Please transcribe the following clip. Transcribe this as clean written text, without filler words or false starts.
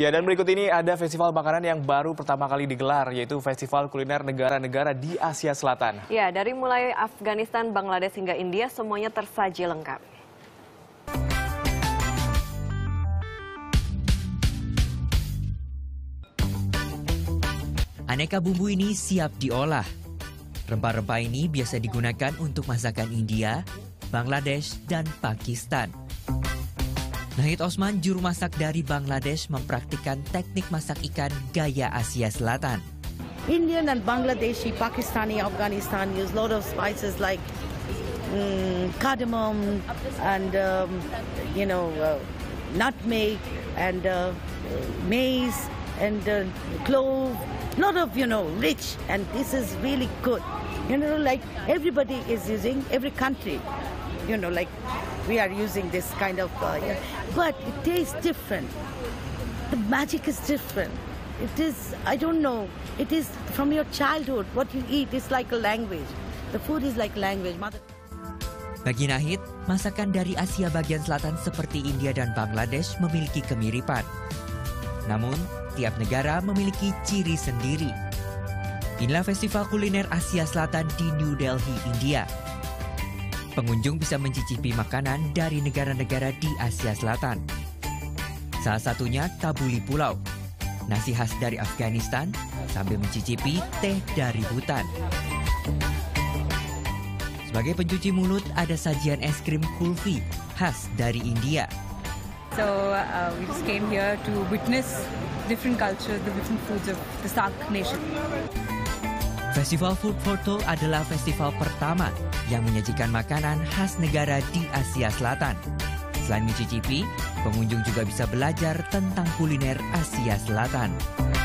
Ya, dan berikut ini ada festival makanan yang baru pertama kali digelar, yaitu Festival Kuliner Negara-Negara di Asia Selatan. Ya, dari mulai Afghanistan, Bangladesh hingga India, semuanya tersaji lengkap. Aneka bumbu ini siap diolah. Rempah-rempah ini biasa digunakan untuk masakan India, Bangladesh, dan Pakistan. Nahid Osman, juru masak dari Bangladesh, mempraktikkan teknik masak ikan gaya Asia Selatan. Indian and Bangladeshi, Pakistani, Afghanistan use a lot of spices like cardamom and nutmeg and maize and clove. Lot of rich, and this is really good. Like everybody is using, every country. Like we are using this kind of, but it tastes different. The magic is different. It is, I don't know, it is from your childhood. What you eat is like a language. The food is like language. Bagi Nahid, masakan dari Asia bagian selatan seperti India dan Bangladesh memiliki kemiripan. Namun, tiap negara memiliki ciri sendiri. Inilah Festival Kuliner Asia Selatan di New Delhi, India. Pengunjung bisa mencicipi makanan dari negara-negara di Asia Selatan. Salah satunya tabuli pulau, nasi khas dari Afghanistan, sambil mencicipi teh dari hutan. Sebagai pencuci mulut, ada sajian es krim kulfi khas dari India. So we just came here to witness different cultures, the different foods of the SAARC nation. Festival Food Portal adalah festival pertama yang menyajikan makanan khas negara di Asia Selatan. Selain mencicipi, pengunjung juga bisa belajar tentang kuliner Asia Selatan.